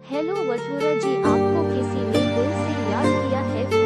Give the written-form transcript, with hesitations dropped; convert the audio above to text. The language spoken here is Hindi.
हेलो वथुरा जी, आपको किसी ने दिल से याद किया है।